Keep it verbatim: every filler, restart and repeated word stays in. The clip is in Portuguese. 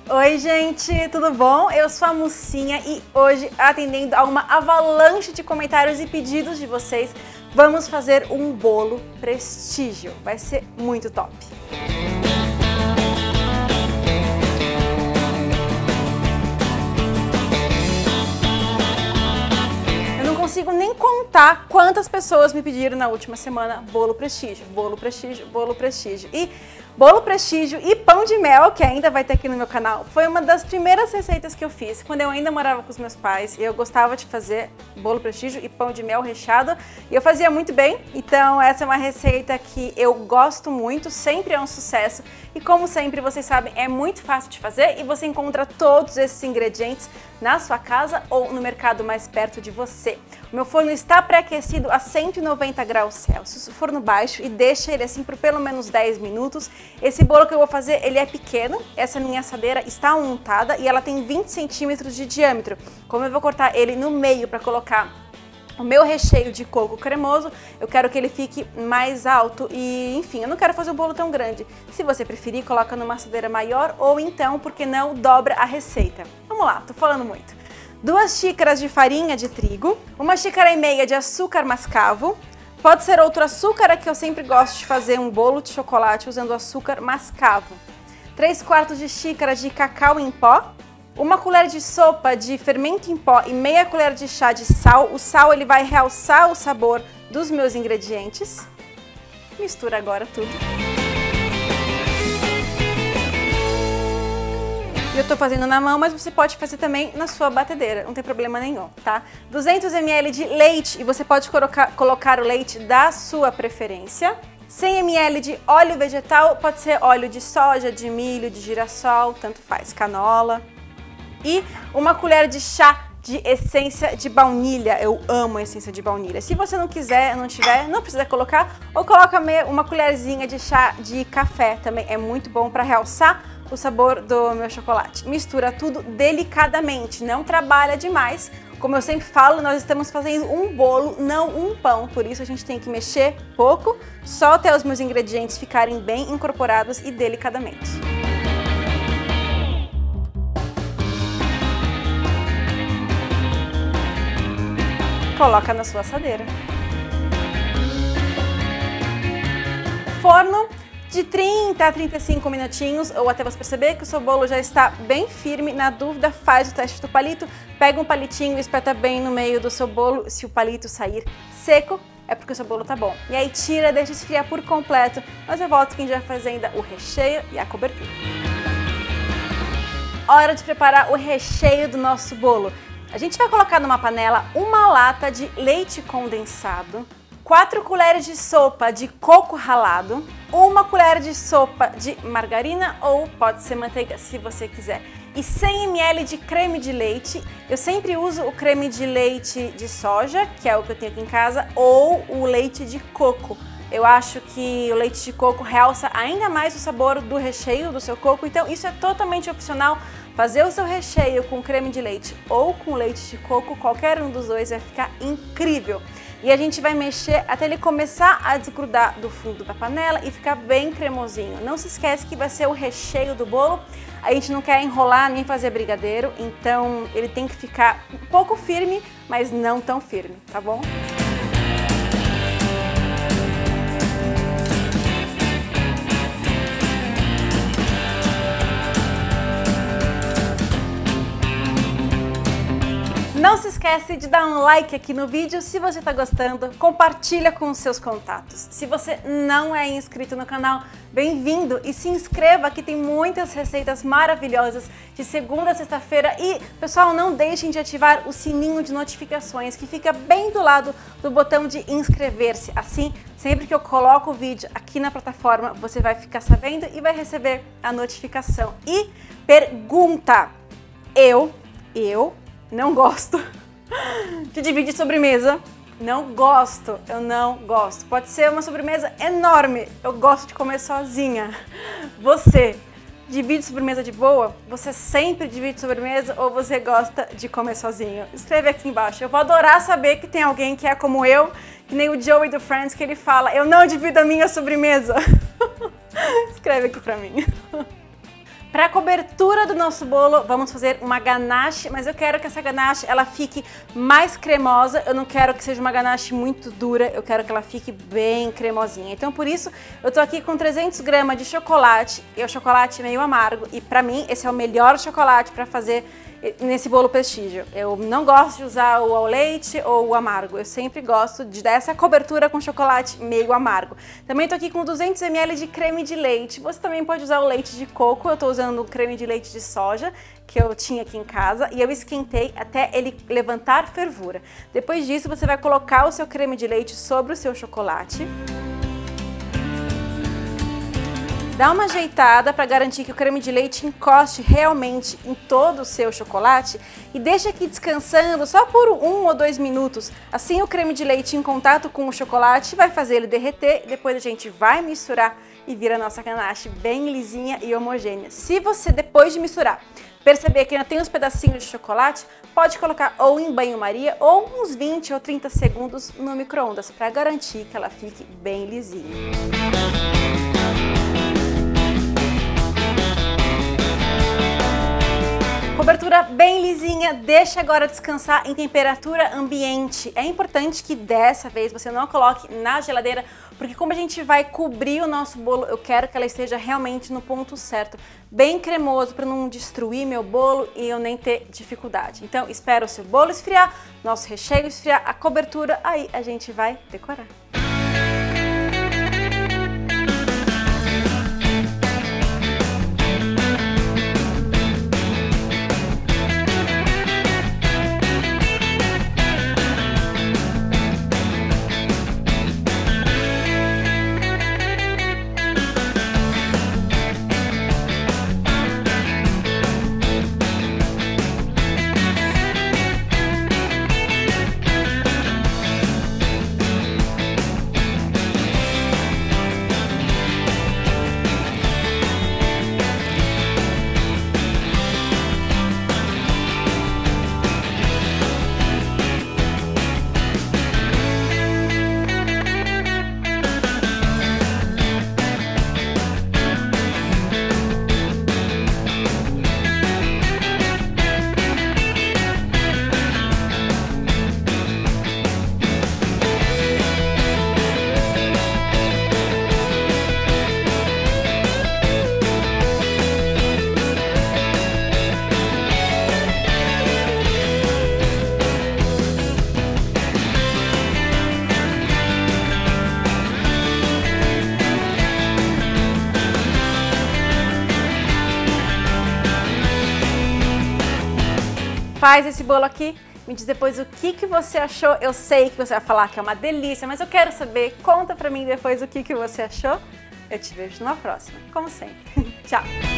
Oi gente, tudo bom? Eu sou a Mucinha e hoje, atendendo a uma avalanche de comentários e pedidos de vocês, vamos fazer um bolo prestígio. Vai ser muito top! Eu não consigo nem contar quantas pessoas me pediram na última semana bolo prestígio, bolo prestígio, bolo prestígio. E bolo prestígio e pão de mel, que ainda vai ter aqui no meu canal, foi uma das primeiras receitas que eu fiz quando eu ainda morava com os meus pais. E eu gostava de fazer bolo prestígio e pão de mel recheado e eu fazia muito bem. Então essa é uma receita que eu gosto muito, sempre é um sucesso. E como sempre, vocês sabem, é muito fácil de fazer e você encontra todos esses ingredientes na sua casa ou no mercado mais perto de você. O meu forno está pré-aquecido a cento e noventa graus Celsius, forno baixo, e deixa ele assim por pelo menos dez minutos. Esse bolo que eu vou fazer, ele é pequeno, essa minha assadeira está untada e ela tem vinte centímetros de diâmetro. Como eu vou cortar ele no meio para colocar o meu recheio de coco cremoso, eu quero que ele fique mais alto e, enfim, eu não quero fazer um bolo tão grande. Se você preferir, coloca numa assadeira maior ou então, por que não, dobra a receita. Vamos lá, tô falando muito. Duas xícaras de farinha de trigo, uma xícara e meia de açúcar mascavo, pode ser outro açúcar, é que eu sempre gosto de fazer um bolo de chocolate usando açúcar mascavo. Três quartos de xícara de cacau em pó, uma colher de sopa de fermento em pó e meia colher de chá de sal. O sal ele vai realçar o sabor dos meus ingredientes. Mistura agora tudo. Eu tô fazendo na mão, mas você pode fazer também na sua batedeira, não tem problema nenhum, tá? duzentos mililitros de leite, e você pode colocar, colocar o leite da sua preferência. cem mililitros de óleo vegetal, pode ser óleo de soja, de milho, de girassol, tanto faz, canola. E uma colher de chá de essência de baunilha. Eu amo a essência de baunilha. Se você não quiser, não tiver, não precisa colocar, ou coloca uma colherzinha de chá de café, também é muito bom para realçar o sabor do meu chocolate. Mistura tudo delicadamente, não trabalha demais. Como eu sempre falo, nós estamos fazendo um bolo, não um pão, por isso a gente tem que mexer pouco, só até os meus ingredientes ficarem bem incorporados e delicadamente. Coloca na sua assadeira. Forno de trinta a trinta e cinco minutinhos, ou até você perceber que o seu bolo já está bem firme. Na dúvida, faz o teste do palito, pega um palitinho e espeta bem no meio do seu bolo. Se o palito sair seco, é porque o seu bolo tá bom. E aí tira, deixa esfriar por completo, mas eu volto que a gente vai fazer ainda o recheio e a cobertura. Hora de preparar o recheio do nosso bolo. A gente vai colocar numa panela uma lata de leite condensado, quatro colheres de sopa de coco ralado, uma colher de sopa de margarina ou pode ser manteiga se você quiser, e cem mililitros de creme de leite. Eu sempre uso o creme de leite de soja, que é o que eu tenho aqui em casa, ou o leite de coco. Eu acho que o leite de coco realça ainda mais o sabor do recheio do seu coco, então isso é totalmente opcional. Fazer o seu recheio com creme de leite ou com leite de coco, qualquer um dos dois vai ficar incrível. E a gente vai mexer até ele começar a desgrudar do fundo da panela e ficar bem cremosinho. Não se esquece que vai ser o recheio do bolo. A gente não quer enrolar nem fazer brigadeiro, então ele tem que ficar um pouco firme, mas não tão firme, tá bom? Não se esquece de dar um like aqui no vídeo se você está gostando, compartilha com os seus contatos. Se você não é inscrito no canal, bem-vindo e se inscreva, que tem muitas receitas maravilhosas de segunda a sexta-feira. E, pessoal, não deixem de ativar o sininho de notificações que fica bem do lado do botão de inscrever-se. Assim, sempre que eu coloco o vídeo aqui na plataforma, você vai ficar sabendo e vai receber a notificação. E pergunta, eu, eu... não gosto de dividir sobremesa, não gosto, eu não gosto. Pode ser uma sobremesa enorme, eu gosto de comer sozinha. Você divide sobremesa de boa? Você sempre divide sobremesa ou você gosta de comer sozinho? Escreve aqui embaixo, eu vou adorar saber que tem alguém que é como eu, que nem o Joey do Friends, que ele fala, eu não divido a minha sobremesa. Escreve aqui pra mim. Para a cobertura do nosso bolo, vamos fazer uma ganache, mas eu quero que essa ganache ela fique mais cremosa, eu não quero que seja uma ganache muito dura, eu quero que ela fique bem cremosinha. Então por isso eu tô aqui com trezentos gramas de chocolate, e o chocolate meio amargo, e para mim esse é o melhor chocolate para fazer nesse bolo prestígio. Eu não gosto de usar o ao leite ou o amargo, eu sempre gosto de dar essa cobertura com chocolate meio amargo. Também tô aqui com duzentos mililitros de creme de leite, você também pode usar o leite de coco, eu tô usando o creme de leite de soja, que eu tinha aqui em casa, e eu esquentei até ele levantar fervura. Depois disso você vai colocar o seu creme de leite sobre o seu chocolate. Dá uma ajeitada para garantir que o creme de leite encoste realmente em todo o seu chocolate e deixa aqui descansando só por um ou dois minutos. Assim o creme de leite em contato com o chocolate vai fazer ele derreter e depois a gente vai misturar e vira a nossa ganache bem lisinha e homogênea. Se você, depois de misturar, perceber que ainda tem uns pedacinhos de chocolate, pode colocar ou em banho-maria ou uns vinte ou trinta segundos no micro-ondas para garantir que ela fique bem lisinha. Cobertura bem lisinha, deixa agora descansar em temperatura ambiente. É importante que dessa vez você não coloque na geladeira, porque como a gente vai cobrir o nosso bolo, eu quero que ela esteja realmente no ponto certo, bem cremoso, para não destruir meu bolo e eu nem ter dificuldade. Então espera o seu bolo esfriar, nosso recheio esfriar, a cobertura, aí a gente vai decorar. Faz esse bolo aqui, me diz depois o que, que você achou. Eu sei que você vai falar que é uma delícia, mas eu quero saber. Conta pra mim depois o que, que você achou. Eu te vejo numa próxima, como sempre. Tchau!